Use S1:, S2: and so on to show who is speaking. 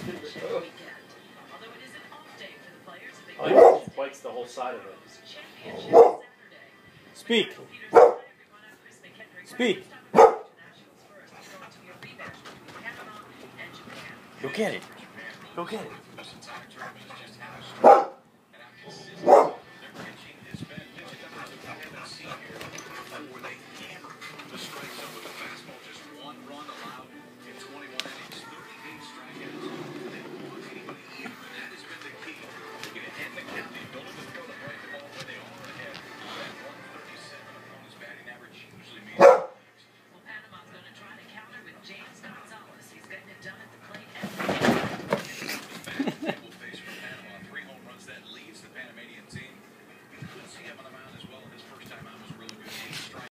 S1: Oh, he just bites the whole side of it. Speak. Speak. Go get it. Go get it.